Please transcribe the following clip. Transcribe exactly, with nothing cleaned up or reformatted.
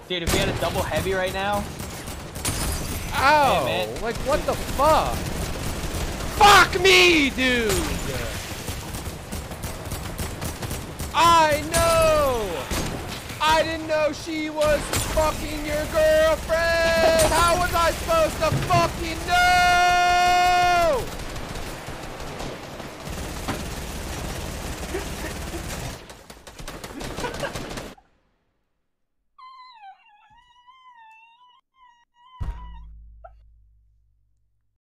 Dude, if we had a double heavy right now. Ow! Man, man. Like, what the fuck? Fuck me, dude! I know! I didn't know she was fucking your girlfriend! How was I supposed to fucking know?